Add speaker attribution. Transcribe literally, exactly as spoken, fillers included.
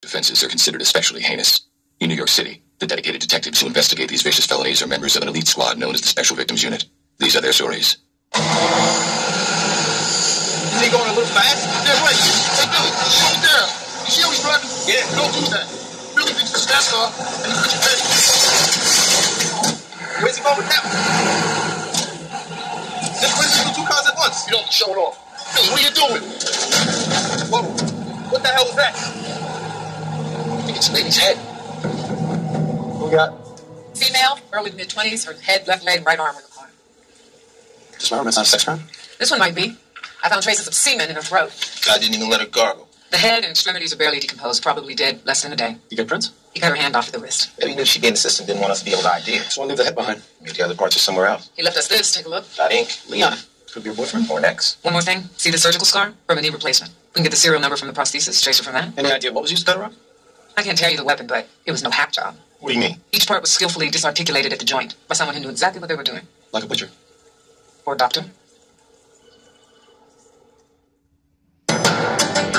Speaker 1: Offenses are considered especially heinous. In New York City, the dedicated detectives who investigate these vicious felonies are members of an elite squad known as the Special Victims Unit. These are their stories.
Speaker 2: Is he going a little fast? Yeah, right. Hey, Billy, slow it down. You see how he's driving? Yeah. Don't do that. Billy thinks it's NASCAR, and he puts you ready. Where's he going with that one? Just where's he two cars at once? You don't show it off. Billy, what are you doing? Whoa. What the hell was that?
Speaker 1: I think it's a lady's head.
Speaker 2: Who got?
Speaker 3: Female, early to mid-twenties, her head, left leg, right arm in the car.
Speaker 2: Does my romance not a sex crime?
Speaker 3: This one might be. I found traces of semen in her throat.
Speaker 2: God didn't even let her gargle.
Speaker 3: The head and extremities are barely decomposed, probably dead less than a day.
Speaker 2: You get prints?
Speaker 3: He cut her hand off at the wrist.
Speaker 2: Maybe he knew she'd be in the system, didn't want us to be able to I D it. So I'll leave the head behind. Maybe the other parts are somewhere else.
Speaker 3: He left us this, take a look.
Speaker 2: Got ink. Leon. Could be your boyfriend or an ex.
Speaker 3: One more thing, see the surgical scar? From a knee replacement. We can get the serial number from the prosthesis, trace her from that.
Speaker 2: Any idea what was used to cut her up?
Speaker 3: I can't tell you the weapon, but it was no hack job.
Speaker 2: What do you mean?
Speaker 3: Each part was skillfully disarticulated at the joint by someone who knew exactly what they were doing.
Speaker 2: Like a butcher?
Speaker 3: Or a doctor.